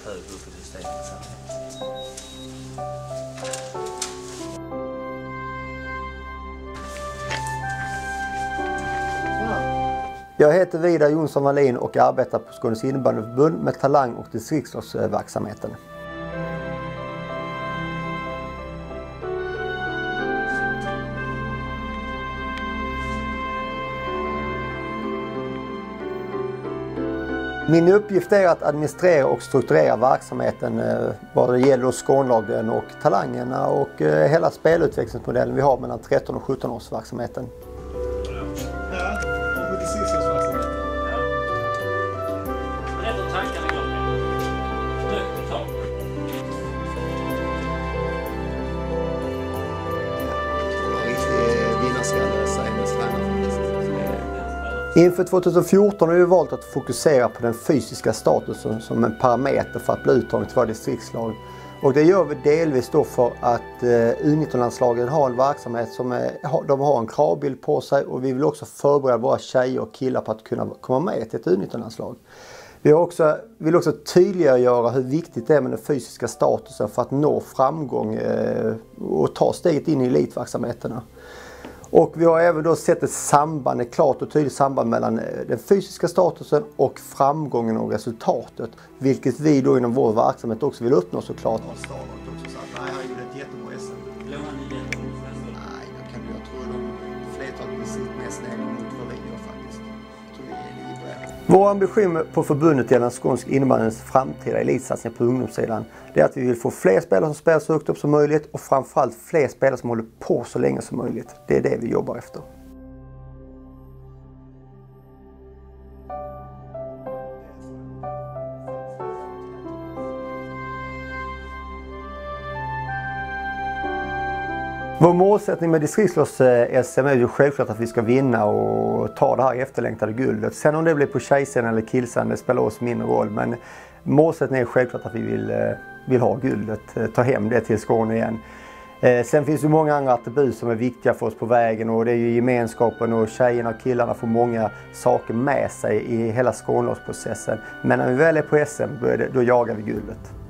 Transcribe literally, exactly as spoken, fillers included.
högre upp i systemet sen. Jag heter Vidar Jonsson Wallin och arbetar på Skånes innebandyförbund med talang- och distriktslagsverksamheten. Min uppgift är att administrera och strukturera verksamheten vad det gäller Skånelagen och talangerna och hela spelutvecklingsmodellen vi har mellan tretton och sjutton års verksamheten. Ja, och distriktslagsverksamheten. Ja. Berätta tankarna igång med. Högt i tak. Riktig vinnarskalle, säger min tränare. Inför tjugohundrafjorton har vi valt att fokusera på den fysiska statusen som en parameter för att bli uttagen till våra distriktslag. Och det gör vi delvis då för att U nitton-landslagen har en verksamhet som är, de har en kravbild på sig, och vi vill också förbereda våra tjejer och killar på att kunna komma med till ett U nitton-landslag. Vi har också, vill också tydliggöra hur viktigt det är med den fysiska statusen för att nå framgång och ta steget in i elitverksamheterna. Och vi har även då sett ett samband, ett klart och tydligt samband mellan den fysiska statusen och framgången och resultatet. Vilket vi då inom vår verksamhet också vill uppnå såklart. Nej, han gjorde ett jättebra S M. Låg han i det? Nej, jag kan jag tror de flertalet precis mest ner mot vad vi gör faktiskt. Jag tror vi är lite bra. Vår ambition på förbundet gällande skånsk innebandyns framtida elitsatsning på ungdomssidan, det är att vi vill få fler spelare som spelar så högt upp som möjligt och framförallt fler spelare som håller på så länge som möjligt. Det är det vi jobbar efter. Vår målsättning med distriktslags-S M är ju självklart att vi ska vinna och ta det här efterlängtade guldet. Sen om det blir på tjejsidan eller killsidan, det spelar oss mindre roll. Men målsättningen är självklart att vi vill, vill ha guldet, ta hem det till Skåne igen. Sen finns det många andra attribut som är viktiga för oss på vägen, och det är ju gemenskapen, och tjejerna och killarna får många saker med sig i hela Skånelagsprocessen. Men när vi väl är på S M, då, är det, då jagar vi guldet.